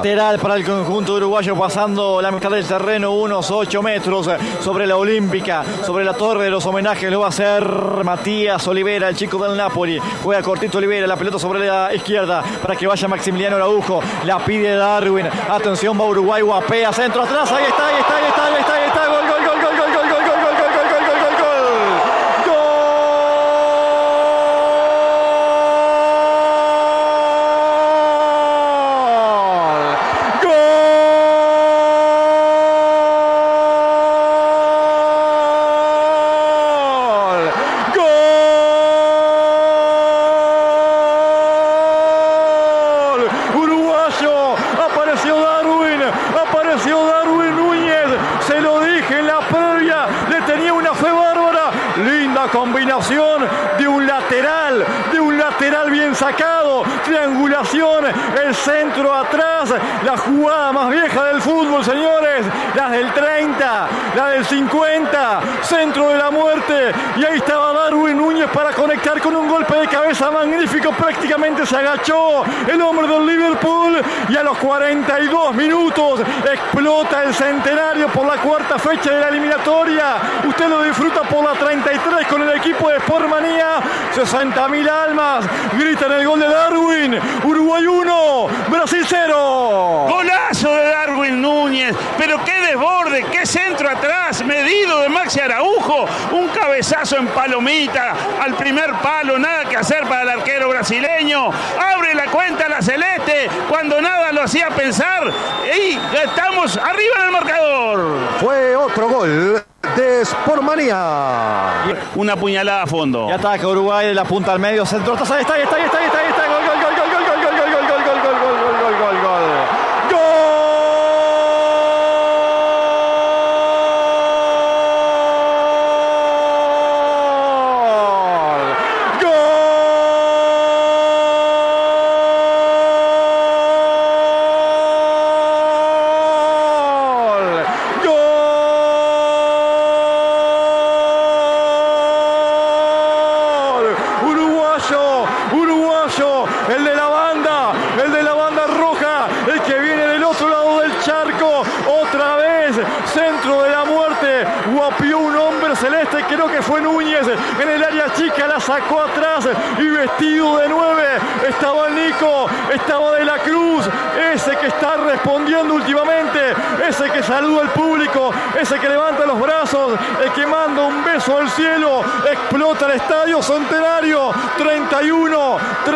Lateral para el conjunto uruguayo, pasando la mitad del terreno, unos 8 metros sobre la Olímpica, sobre la torre de los homenajes. Lo va a hacer Matías Olivera, el chico del Napoli. Juega cortito Olivera, la pelota sobre la izquierda para que vaya Maximiliano Araujo. La pide Darwin. Atención, va Uruguay, guapea, centro atrás. Ahí está. Gol. Combinación de un lateral bien sacado, triangulación, el centro atrás, la jugada más vieja del fútbol, señores, las del 30, la del 50, centro de la muerte, y ahí estaba Darwin Núñez para conectar con un golpe de cabeza magnífico. Prácticamente se agachó el hombre del Liverpool, y a los 42 minutos explota el centenario por la cuarta fecha de la eliminatoria. Usted lo disfruta por la 33 con el equipo de Sportmanía. 60.000 almas gritan el gol de Darwin. Uruguay 1, Brasil 0. Golazo de Darwin Núñez, pero qué desborde, qué centro atrás, medido de Maxi Araujo, un cabezazo en palomita al primer palo, nada que hacer para el arquero brasileño. Abre la cuenta la celeste cuando nada lo hacía pensar, y estamos arriba en el marcador. Fue otro gol de Sportmanía. Una puñalada a fondo. Y ataca Uruguay de la punta al medio, centro atrás. Ahí está. Uruguayo, el de la banda roja, el que viene del otro lado del charco, otra vez, centro de la muerte, guapió un hombre celeste, creo que fue Núñez, en el área chica, la sacó atrás, y vestido de 9, estaba el Nico, estaba De la Cruz, ese que está respondiendo últimamente, ese que saluda al público, ese que levanta los brazos, el que manda un beso al cielo. Explota el estadio Centenario. 31,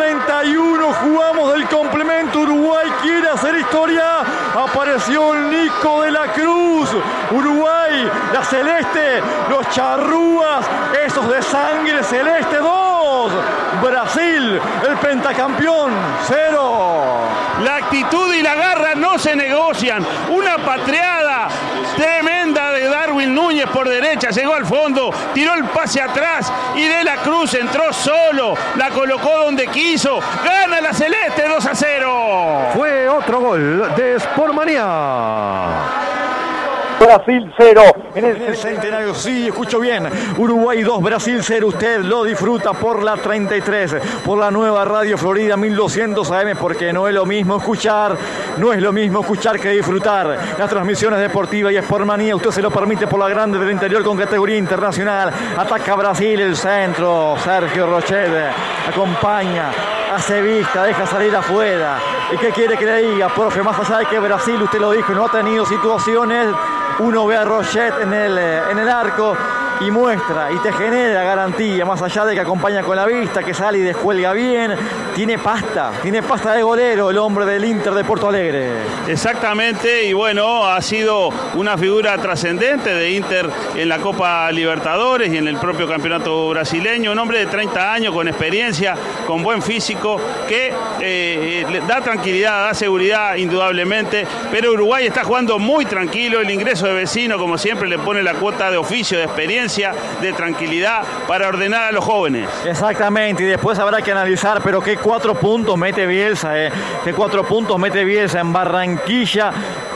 jugamos del complemento. Uruguay quiere hacer historia. Apareció el Nico De la Cruz. Uruguay, la celeste, los charrúas, esos de sangre celeste, 2. Brasil, el pentacampeón, 0. La actitud y la garra no se negocian. Una patreada tremenda de Darwin Núñez por derecha, llegó al fondo, tiró el pase atrás, y De la Cruz entró solo, la colocó donde quiso. Gana la celeste 2-0. Fue otro gol de Sportmanía. Brasil 0 en el Centenario, sí, escucho bien. Uruguay 2, Brasil 0. Usted lo disfruta por la 33, por la nueva Radio Florida 1200 AM, porque no es lo mismo escuchar que disfrutar. Las transmisiones deportivas y Sportmanía, usted se lo permite por la grande del interior con categoría internacional. Ataca Brasil, el centro, Sergio Rochet acompaña, hace vista, deja salir afuera. ¿Y qué quiere que le diga, profe? Más allá de que Brasil, usted lo dijo, no ha tenido situaciones, uno ve a Rochet en el arco y muestra y te genera garantía, más allá de que acompaña con la vista, que sale y descuelga bien. Tiene pasta de golero el hombre del Inter de Porto Alegre. Exactamente, y bueno, ha sido una figura trascendente de Inter en la Copa Libertadores y en el propio campeonato brasileño. Un hombre de 30 años con experiencia, con buen físico, que le da tranquilidad, da seguridad indudablemente, pero Uruguay está jugando muy tranquilo. El ingreso de Vecino, como siempre, le pone la cuota de oficio, de experiencia, de tranquilidad para ordenar a los jóvenes. Exactamente, y después habrá que analizar, pero qué 4 puntos mete Bielsa, qué 4 puntos mete Bielsa en Barranquilla,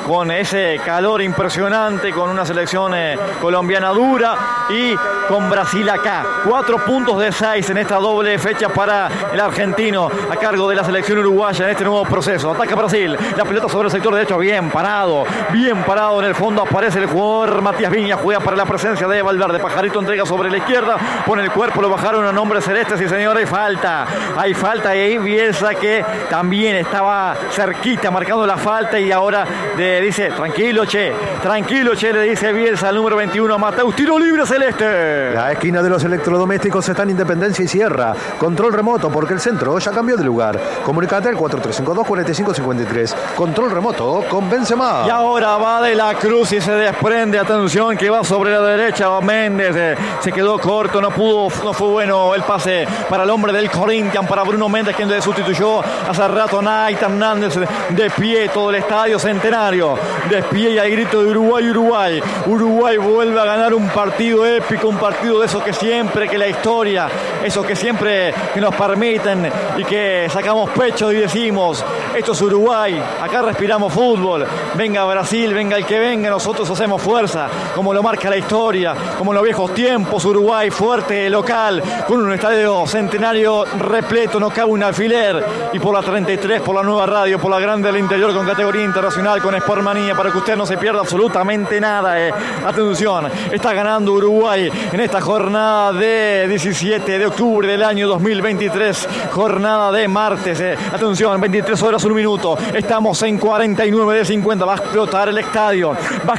con ese calor impresionante, con una selección colombiana dura y con Brasil acá. 4 puntos de 6 en esta doble fecha para el argentino a cargo de la selección uruguaya en este nuevo proceso. Ataca Brasil, la pelota sobre el sector derecho, bien parado en el fondo aparece el jugador Matías Viñas, juega para la presencia de Valverde. Pajarito entrega sobre la izquierda, pone el cuerpo, lo bajaron a nombre celeste, sí señor, hay falta y ahí Bielsa, que también estaba cerquita marcando la falta, y ahora le dice tranquilo che, le dice Bielsa al número 21 a Mateus. Tiro libre celeste. La esquina de los electrodomésticos está en Independencia y Sierra. Control remoto porque el centro ya cambió de lugar. Comunicate al 4352-4553. Control remoto con Benzema. Y ahora va De la Cruz y se desprende, atención, que va sobre la derecha. Méndez se quedó corto, no fue bueno el pase para el hombre del Corinthians, para Bruno Méndez, quien le sustituyó hace rato Nathan Hernández. De pie todo el estadio Centenario, de pie, y hay grito de Uruguay. Uruguay vuelve a ganar un partido épico, un partido de esos que siempre, que la historia, esos que siempre que nos permiten y que sacamos pecho y decimos, esto es Uruguay, acá respiramos fútbol, venga Brasil, venga el que venga, nosotros hacemos fuerza, como lo marca la historia, como en los viejos tiempos. Uruguay fuerte, local, con un estadio Centenario repleto, no cabe un alfiler, y por la 33, por la nueva radio, por la grande del interior, con categoría internacional, con Sportmanía, para que usted no se pierda absolutamente nada. Atención, está ganando Uruguay en esta jornada de 17 de octubre del año 2023, jornada de martes. Atención, 23 horas 1 minuto, estamos en 49 de 50, va a explotar el estadio,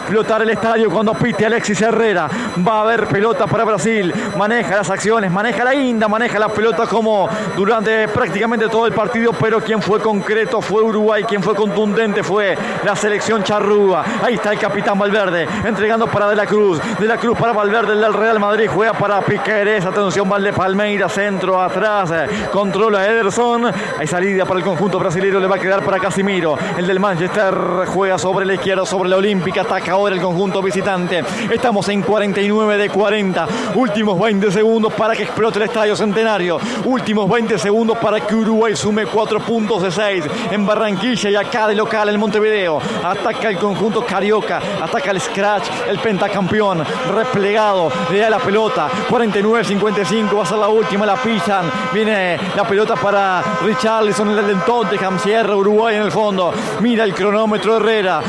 cuando pite Alexis Herrera. Va a haber pelota para Brasil, maneja las acciones, maneja la guinda, maneja la pelota como durante prácticamente todo el partido, pero quien fue concreto fue Uruguay, quien fue contundente fue la selección charrúa. Ahí está el capitán Valverde, entregando para De la Cruz para Valverde, el del Real Madrid, juega para Piquerez, atención, Valde Palmeira, centro atrás, controla Ederson, hay salida para el conjunto brasileño, le va a quedar para Casimiro, el del Manchester, juega sobre la izquierda, sobre la Olímpica, ataca ahora el conjunto visitante. Estamos en 49 de 40, últimos 20 segundos para que explote el estadio Centenario, últimos 20 segundos para que Uruguay sume 4 puntos de 6 en Barranquilla y acá de local en Montevideo. Ataca el conjunto carioca, ataca el Scratch, el pentacampeón, replegado, le da la pelota, 49-55, va a ser la última, la pisan, viene la pelota para Richarlison, el del Tottenham, cierra Uruguay en el fondo, mira el cronómetro Herrera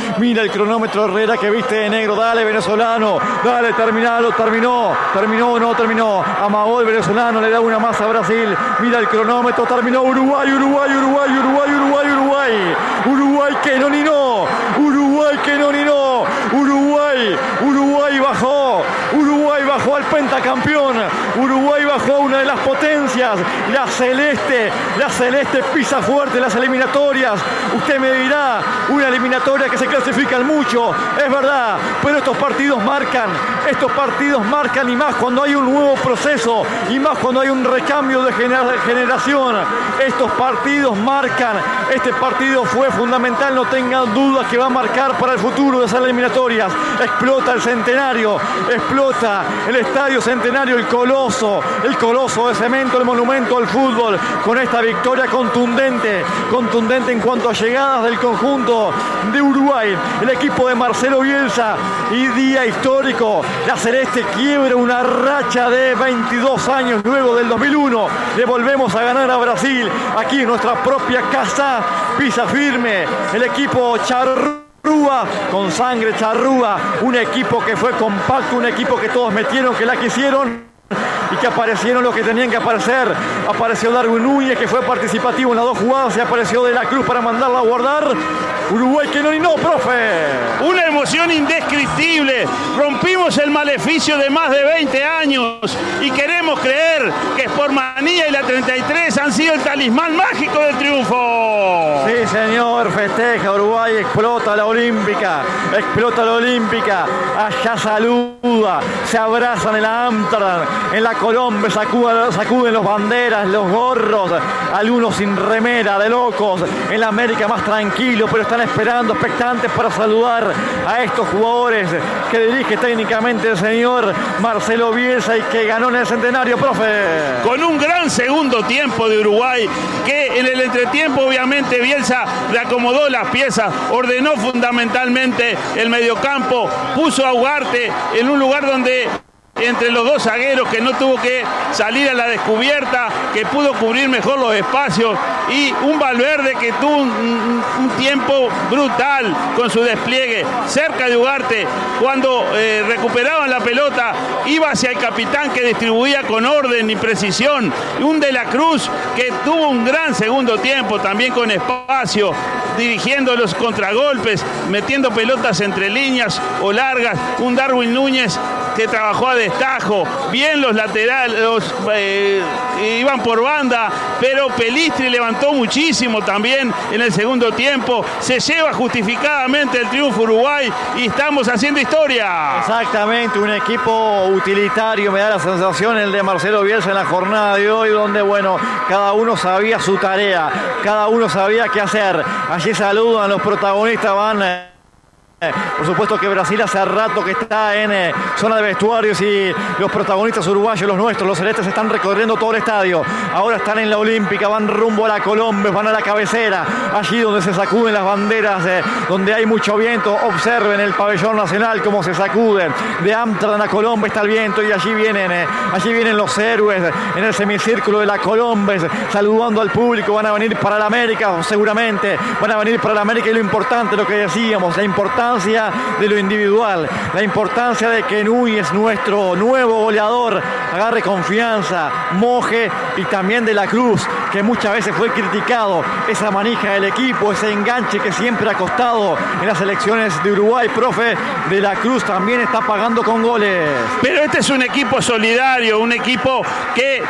que viste de negro, dale venezolano, dale, terminó, amagó el venezolano, le da una más a Brasil, mira el cronómetro, terminó Uruguay que no ni no, Uruguay bajó al pentacampeón, Uruguay bajó a una de las potencias, la celeste pisa fuerte las eliminatorias. Usted me dirá, una eliminatoria que se clasifican mucho, es verdad, pero estos partidos marcan, y más cuando hay un nuevo proceso, y más cuando hay un recambio de generación, estos partidos marcan. Este partido fue fundamental, no tengan dudas que va a marcar para el futuro de esas eliminatorias. Explota el Centenario, explota el estadio Centenario, el coloso de cemento, el monumento al fútbol, con esta victoria contundente en cuanto a llegadas del conjunto de Uruguay, el equipo de Marcelo Bielsa, y día histórico. La celeste quiebra una racha de 22 años luego del 2001. Le volvemos a ganar a Brasil aquí en nuestra propia casa. Pisa firme el equipo charrúa, con sangre charrúa, un equipo que fue compacto, un equipo que todos metieron, que la quisieron y que aparecieron los que tenían que aparecer. Apareció Darwin Núñez, que fue participativo en las 2 jugadas, y apareció De la Cruz para mandarla a guardar. Uruguay que no, profe. Una emoción indescriptible. Rompimos el maleficio de más de 20 años y queremos creer que Sportmanía y la 33 han sido el talismán mágico del triunfo. Sí, señor, festeja Uruguay, explota la Olímpica, allá saluda, se abrazan en la Amsterdam, en la Colombia, sacuden los banderas, los gorros, algunos sin remera, de locos, en la América más tranquilo, pero están esperando, expectantes para saludar a estos jugadores que dirige técnicamente el señor Marcelo Bielsa y que ganó en el Centenario, profe. Con un gran segundo tiempo de Uruguay, que en el entretiempo obviamente Bielsa le acomodó las piezas, ordenó fundamentalmente el mediocampo, puso a Ugarte en un lugar donde entre los dos zagueros, que no tuvo que salir a la descubierta, que pudo cubrir mejor los espacios, y un Valverde que tuvo un tiempo brutal con su despliegue cerca de Ugarte. Cuando recuperaban la pelota, iba hacia el capitán, que distribuía con orden y precisión. Un De la Cruz que tuvo un gran segundo tiempo, también con espacio, dirigiendo los contragolpes, metiendo pelotas entre líneas o largas. Un Darwin Núñez que trabajó a destajo, bien los laterales, iban por banda, pero Pelistri levantó muchísimo también en el segundo tiempo. Se lleva justificadamente el triunfo Uruguay y estamos haciendo historia. Exactamente, un equipo utilitario, me da la sensación el de Marcelo Bielsa en la jornada de hoy, donde bueno, cada uno sabía su tarea, cada uno sabía qué hacer. Allí saludan los protagonistas, van... Por supuesto que Brasil hace rato que está en zona de vestuarios y los protagonistas uruguayos, los nuestros, los celestes, están recorriendo todo el estadio. Ahora están en la Olímpica, van rumbo a la Colombes, van a la cabecera, allí donde se sacuden las banderas, donde hay mucho viento. Observen el pabellón nacional cómo se sacuden. De Amsterdam a Colombes está el viento y allí vienen los héroes en el semicírculo de la Colombes, saludando al público. Van a venir para la América, seguramente van a venir para la América, y lo importante, lo que decíamos, la importancia de lo individual, la importancia de que Núñez, nuestro nuevo goleador, agarre confianza, moje, y también De la Cruz, que muchas veces fue criticado, esa manija del equipo, ese enganche que siempre ha costado en las selecciones de Uruguay. Profe, De la Cruz también está pagando con goles. Pero este es un equipo solidario, un equipo que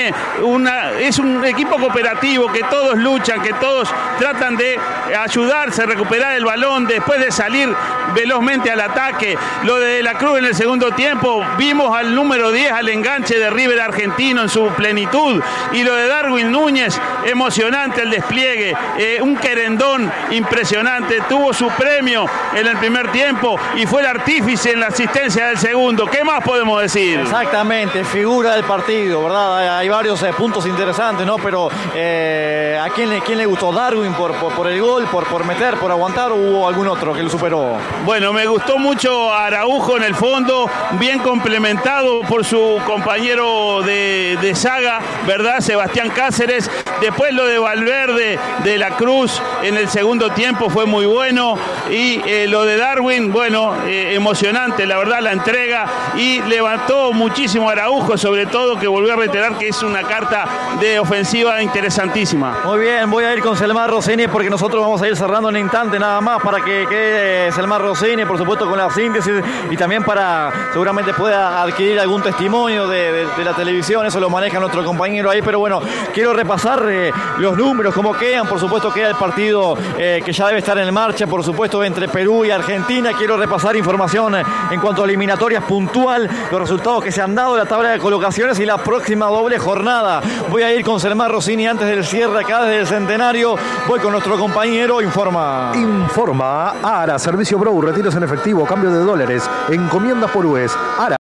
es un equipo cooperativo, que todos luchan, que todos tratan de ayudarse a recuperar el balón después de salir velozmente al ataque. Lo de la Cruz en el segundo tiempo, vimos al número 10, al enganche de River argentino en su plenitud, y lo de Darwin Núñez, emocionante el despliegue, un querendón impresionante, tuvo su premio en el primer tiempo y fue el artífice en la asistencia del segundo. ¿Qué más podemos decir? Exactamente, figura del partido, ¿verdad? Hay varios puntos interesantes, ¿no? Pero ¿a quién le gustó? ¿Darwin por el gol, por meter, por aguantar, o hubo algún otro que lo superó? Bueno, me gustó mucho Araujo en el fondo, bien complementado por su compañero de saga, ¿verdad? Sebastián Cáceres. Después lo de Valverde, De la Cruz en el segundo tiempo fue muy bueno, y lo de Darwin, bueno, emocionante, la verdad, la entrega, y levantó muchísimo Araujo, sobre todo, que volvió a reiterar que es una carta de ofensiva interesantísima. Muy bien, voy a ir con Selmar Rossini, porque nosotros vamos a ir cerrando en un instante nada más para que quede Selmar Rossini, por supuesto, con la síntesis, y también para seguramente pueda adquirir algún testimonio de la televisión. Eso lo maneja nuestro compañero ahí, pero bueno, quiero repasar los números, cómo quedan. Por supuesto queda el partido que ya debe estar en marcha, por supuesto, entre Perú y Argentina. Quiero repasar información en cuanto a eliminatorias puntual, los resultados que se han dado, la tabla de colocaciones y la próxima doble jornada. Voy a ir con Selmar Rossini antes del cierre acá desde el Centenario. Voy con nuestro compañero Informa. Ara, servicio Bro, retiros en efectivo, cambio de dólares, encomiendas por US. Ara.